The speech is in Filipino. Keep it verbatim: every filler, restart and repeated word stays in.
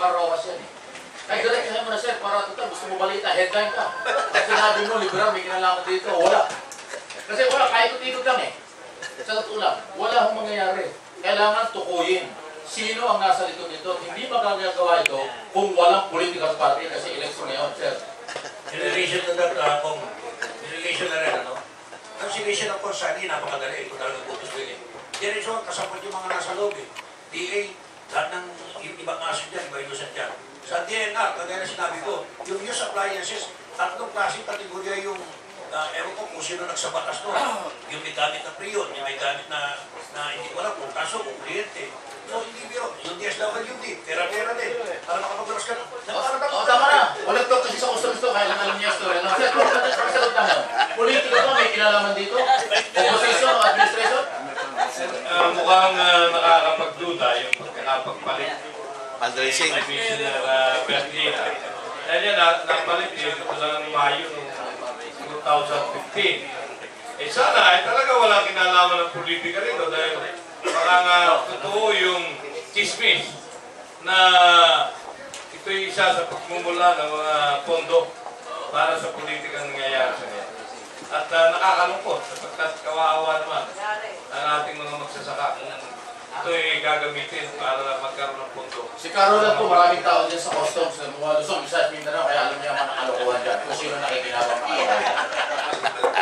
Rojas yan eh. Ay, direktahin mo na sir, para total, gusto mo balita, headline ka. At sinabi mo, liberal, may kinalaman dito, wala. Kasi wala, kaikot-ikot lang eh. Sa totoo lang, wala akong mangyayari. Kailangan tukuyin sino ang nasa likod nito. Hindi magagagawa ito kung walang political party kasi election ngayon, sir. In relation to that, uh, kung in relation na rin, ano? Ang sination ng Consani, napakadali. Ito talaga gugustuhin eh. Diretso, kasapot yung mga nasa loob eh. D A, lahat ng ibang aso dyan, iba inusan dyan. Sa D N R, kagaya na sinabi ko, yung use appliances, tatlong klaseng kategorya yung, uh, ewan ko kung sino nagsabatas no. Yung may gamit na priyon, yung may gamit na, na hindi ko alam kung kaso, kung kliyente. So, hindi biro. Yung D S W D, pera-pera din. Para makapaglaras ka na. O, tama na. Ulit to kasi sa customs to, kaya lang alam niya story. Sir, pasagot lang lang. Politika ba may kinalaman dito? Opposition o administration? Uh, mukhang uh, nakakapagduda yung pagkakapagpalit. Fundraising. Commissioner uh, Bernina. Dahil yan, na, napalit yun ito lang ng Mayo ng two thousand fifteen. Eh sana, eh, talaga walang kinalaman ng politika rito dahil parang uh, totoo yung chismis na ito'y isa sa pagmumula ng mga pondo para sa politikang nangyayari sa ngayon. At uh, nakakalungkot sapagkat kawawa naman ang ating mga magsasaka kung ito'y gagamitin para magkaroon ng pondo. Si Carolan po, maraming tao dyan sa customs na mga Luzon, Visayas, Mindanao, kaya alam niya mga nakalokohan dyan kung sino nakikinabang mga